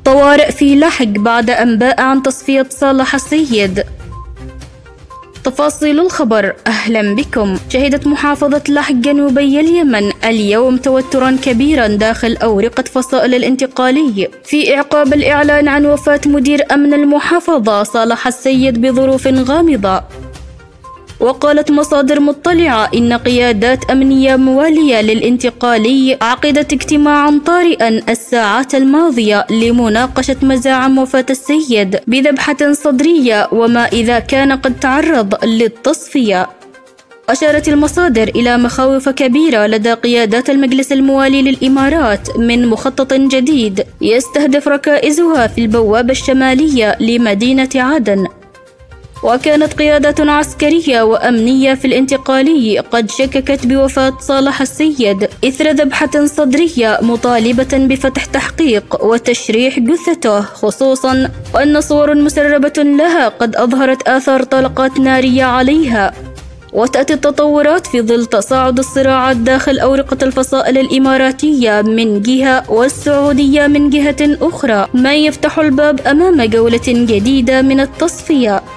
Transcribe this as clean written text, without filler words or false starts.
طوارئ في لحج بعد أنباء عن تصفية صالح السيد. تفاصيل الخبر. أهلا بكم. شهدت محافظة لحج جنوبي اليمن اليوم توترا كبيرا داخل أورقة فصائل الانتقالي في إعقاب الإعلان عن وفاة مدير أمن المحافظة صالح السيد بظروف غامضة. وقالت مصادر مطلعة إن قيادات أمنية موالية للانتقالي عقدت اجتماعا طارئا الساعات الماضية لمناقشة مزاعم وفاة السيد بذبحة صدرية وما إذا كان قد تعرض للتصفية. أشارت المصادر إلى مخاوف كبيرة لدى قيادات المجلس الموالي للإمارات من مخطط جديد يستهدف ركائزها في البوابة الشمالية لمدينة عدن. وكانت قيادات عسكرية وأمنية في الانتقالي قد شككت بوفاة صالح السيد إثر ذبحة صدرية، مطالبة بفتح تحقيق وتشريح جثته، خصوصا وأن صور مسربة لها قد أظهرت آثار طلقات نارية عليها. وتأتي التطورات في ظل تصاعد الصراعات داخل أورقة الفصائل الإماراتية من جهة والسعودية من جهة أخرى، ما يفتح الباب أمام جولة جديدة من التصفية.